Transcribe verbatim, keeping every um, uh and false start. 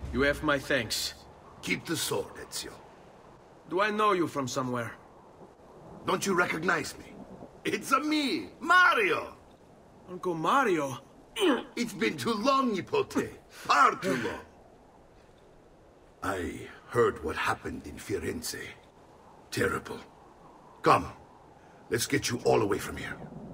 You have my thanks. Keep the sword, Ezio. Do I know you from somewhere? Don't you recognize me? It's a me, Mario! Uncle Mario? It's been too long, Nipote. Far too long. I heard what happened in Firenze. Terrible. Come, let's get you all away from here.